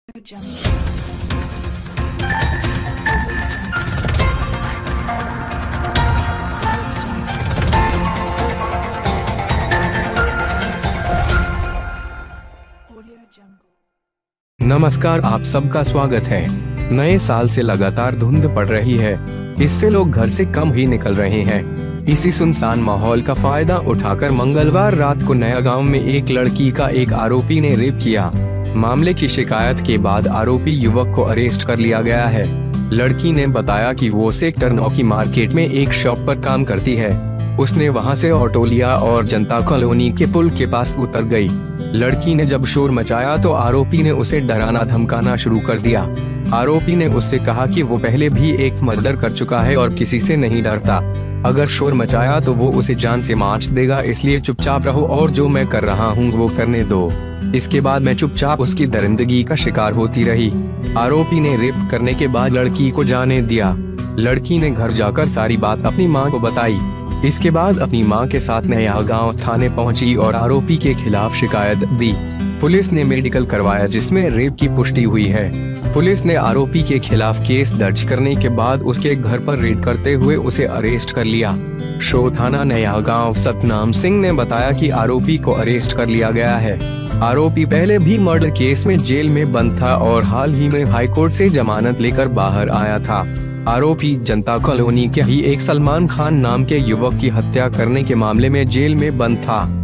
नमस्कार, आप सबका स्वागत है। नए साल से लगातार धुंध पड़ रही है, इससे लोग घर से कम ही निकल रहे हैं। इसी सुनसान माहौल का फायदा उठाकर मंगलवार रात को नया गांव में एक लड़की का एक आरोपी ने रेप किया। मामले की शिकायत के बाद आरोपी युवक को अरेस्ट कर लिया गया है। लड़की ने बताया कि वो सेक्टर 9 की मार्केट में एक शॉप पर काम करती है। उसने वहां से ऑटो लिया और जनता कॉलोनी के पुल के पास उतर गई। लड़की ने जब शोर मचाया तो आरोपी ने उसे डराना धमकाना शुरू कर दिया। आरोपी ने उससे कहा कि वो पहले भी एक मर्डर कर चुका है और किसी से नहीं डरता। अगर शोर मचाया तो वो उसे जान से मार देगा, इसलिए चुपचाप रहो और जो मैं कर रहा हूँ वो करने दो। इसके बाद मैं चुपचाप उसकी दरिंदगी का शिकार होती रही। आरोपी ने रेप करने के बाद लड़की को जाने दिया। लड़की ने घर जाकर सारी बात अपनी माँ को बताई। इसके बाद अपनी मां के साथ नया गांव थाने पहुंची और आरोपी के खिलाफ शिकायत दी। पुलिस ने मेडिकल करवाया जिसमें रेप की पुष्टि हुई है। पुलिस ने आरोपी के खिलाफ केस दर्ज करने के बाद उसके घर पर रेड करते हुए उसे अरेस्ट कर लिया। शो थाना नया गांव सतनाम सिंह ने बताया कि आरोपी को अरेस्ट कर लिया गया है। आरोपी पहले भी मर्डर केस में जेल में बंद था और हाल ही में हाईकोर्ट से जमानत लेकर बाहर आया था। आरोपी जनता कॉलोनी के ही एक सलमान खान नाम के युवक की हत्या करने के मामले में जेल में बंद था।